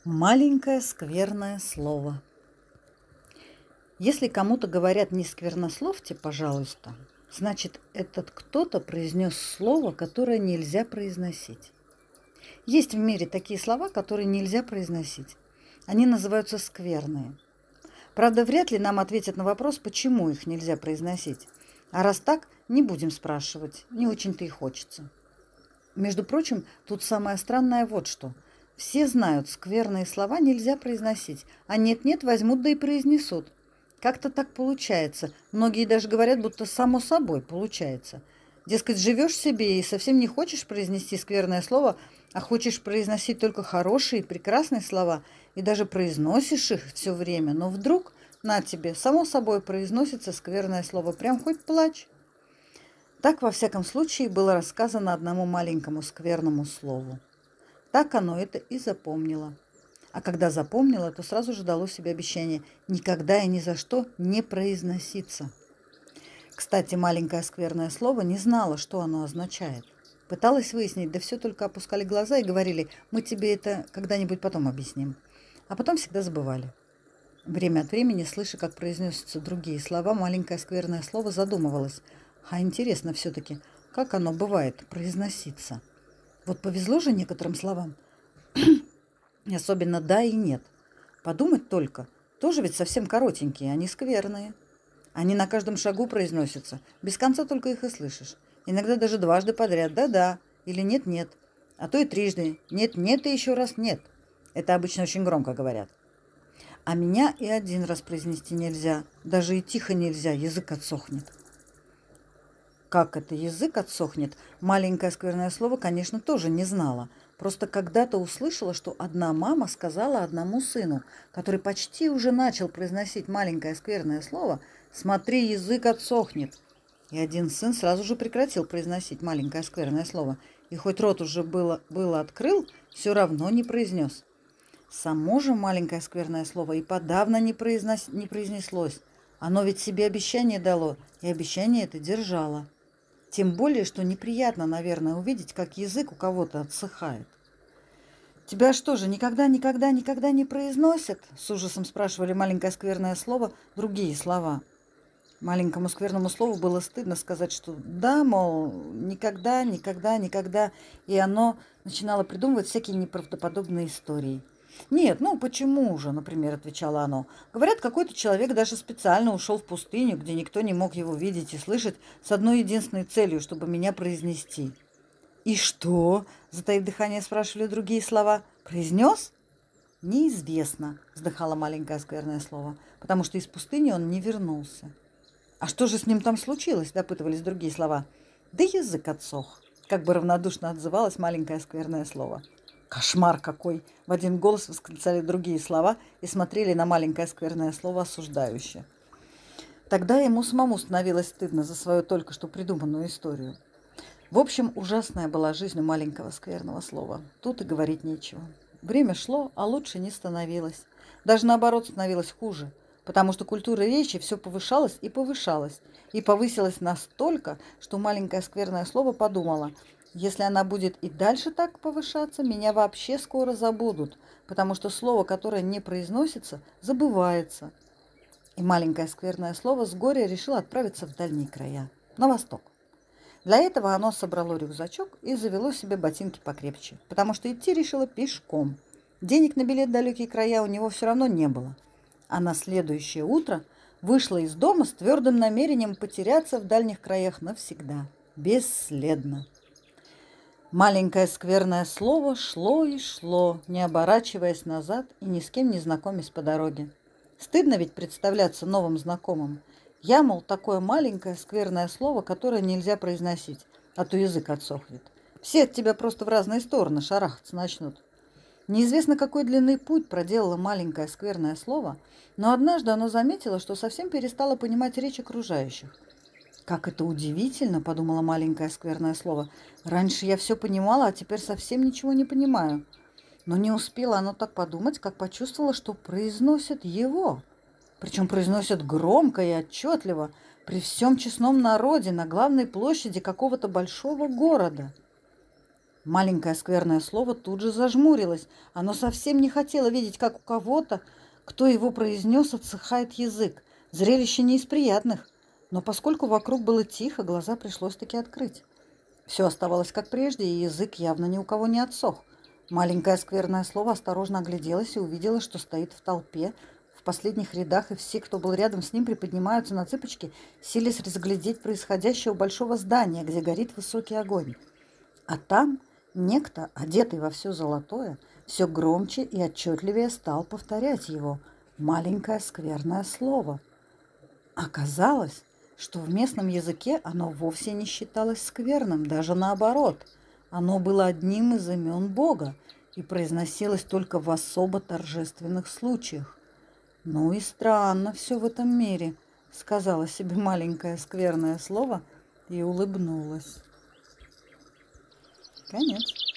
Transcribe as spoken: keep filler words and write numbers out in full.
Маленькое скверное слово. Если кому-то говорят не сквернословьте, пожалуйста, значит, этот кто-то произнес слово, которое нельзя произносить. Есть в мире такие слова, которые нельзя произносить. Они называются скверные. Правда, вряд ли нам ответят на вопрос, почему их нельзя произносить. А раз так, не будем спрашивать, не очень-то и хочется. Между прочим, тут самое странное вот что. Все знают, скверные слова нельзя произносить, а нет-нет, возьмут да и произнесут. Как-то так получается. Многие даже говорят, будто само собой получается. Дескать, живешь себе и совсем не хочешь произнести скверное слово, а хочешь произносить только хорошие, прекрасные слова, и даже произносишь их все время, но вдруг, на тебе, само собой произносится скверное слово, прям хоть плачь. Так, во всяком случае, было рассказано одному маленькому скверному слову. Так оно это и запомнило. А когда запомнило, то сразу же дало себе обещание никогда и ни за что не произноситься. Кстати, маленькое скверное слово не знало, что оно означает. Пыталась выяснить, да все только опускали глаза и говорили, мы тебе это когда-нибудь потом объясним. А потом всегда забывали. Время от времени, слыша, как произносятся другие слова, маленькое скверное слово задумывалось. А интересно все-таки, как оно бывает произноситься? Вот повезло же некоторым словам. Особенно «да» и «нет». Подумать только, тоже ведь совсем коротенькие, они скверные. Они на каждом шагу произносятся, без конца только их и слышишь. Иногда даже дважды подряд «да-да» или «нет-нет», а то и трижды «нет-нет» и еще раз «нет». Это обычно очень громко говорят. А меня и один раз произнести нельзя, даже и тихо нельзя, язык отсохнет. Как это язык отсохнет, маленькое скверное слово, конечно, тоже не знала. Просто когда-то услышала, что одна мама сказала одному сыну, который почти уже начал произносить маленькое скверное слово, «Смотри, язык отсохнет». И один сын сразу же прекратил произносить маленькое скверное слово. И хоть рот уже было, было открыл, все равно не произнес. Само же маленькое скверное слово и подавно не, произнос, не произнеслось. Оно ведь себе обещание дало, и обещание это держало. Тем более, что неприятно, наверное, увидеть, как язык у кого-то отсыхает. «Тебя что же, никогда, никогда, никогда не произносят?» С ужасом спрашивали маленькое скверное слово другие слова. Маленькому скверному слову было стыдно сказать, что да, мол, никогда, никогда, никогда. И оно начинало придумывать всякие неправдоподобные истории. «Нет, ну почему же?» – например, отвечало оно. «Говорят, какой-то человек даже специально ушел в пустыню, где никто не мог его видеть и слышать, с одной единственной целью, чтобы меня произнести». «И что?» – затаив дыхание, спрашивали другие слова. «Произнес?» «Неизвестно», – вздыхало маленькое скверное слово, потому что из пустыни он не вернулся. «А что же с ним там случилось?» – допытывались другие слова. «Да язык отсох», – как бы равнодушно отзывалось маленькое скверное слово. «Кошмар какой!» – в один голос восклицали другие слова и смотрели на маленькое скверное слово осуждающе. Тогда ему самому становилось стыдно за свою только что придуманную историю. В общем, ужасная была жизнь у маленького скверного слова. Тут и говорить нечего. Время шло, а лучше не становилось. Даже наоборот становилось хуже, потому что культура речи все повышалась и повышалась. И повысилась настолько, что маленькое скверное слово подумало, если она будет и дальше так повышаться, меня вообще скоро забудут, потому что слово, которое не произносится, забывается. И маленькое скверное слово с горя решило отправиться в дальние края, на восток. Для этого оно собрало рюкзачок и завело себе ботинки покрепче, потому что идти решило пешком. Денег на билет в далекие края у него все равно не было. А на следующее утро вышло из дома с твердым намерением потеряться в дальних краях навсегда, бесследно. Маленькое скверное слово шло и шло, не оборачиваясь назад и ни с кем не знакомясь по дороге. Стыдно ведь представляться новым знакомым. Я, мол, такое маленькое скверное слово, которое нельзя произносить, а то язык отсохнет. Все от тебя просто в разные стороны шарахаться начнут. Неизвестно, какой длины путь проделало маленькое скверное слово, но однажды оно заметило, что совсем перестало понимать речь окружающих. «Как это удивительно!» – подумала маленькое скверное слово. «Раньше я все понимала, а теперь совсем ничего не понимаю». Но не успела оно так подумать, как почувствовала, что произносят его. Причем произносят громко и отчетливо, при всем честном народе на главной площади какого-то большого города. Маленькое скверное слово тут же зажмурилось. Оно совсем не хотело видеть, как у кого-то, кто его произнес, отсыхает язык. Зрелище не из приятных. Но поскольку вокруг было тихо, глаза пришлось таки открыть. Все оставалось как прежде, и язык явно ни у кого не отсох. Маленькое скверное слово осторожно огляделось и увидела, что стоит в толпе, в последних рядах, и все, кто был рядом с ним, приподнимаются на цыпочки, силясь разглядеть происходящее у большого здания, где горит высокий огонь. А там некто, одетый во все золотое, все громче и отчетливее стал повторять его маленькое скверное слово. Оказалось, что в местном языке оно вовсе не считалось скверным, даже наоборот. Оно было одним из имен Бога и произносилось только в особо торжественных случаях. «Ну и странно все в этом мире», — сказала себе маленькое скверное слово и улыбнулась. Конец.